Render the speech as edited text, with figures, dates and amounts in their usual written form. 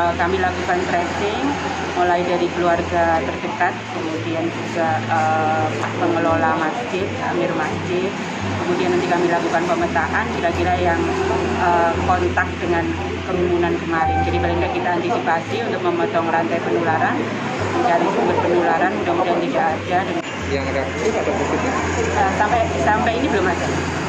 kami lakukan tracing mulai dari keluarga terdekat, kemudian juga pengelola masjid, amir masjid, kemudian nanti kami lakukan pemetaan kira-kira yang kontak dengan kerumunan kemarin. Jadi paling tidak kita antisipasi untuk memotong rantai penularan, mencari sumber penularan, mudah-mudahan tidak ada. Yang reaktif atau positif? Sampai ini belum ada.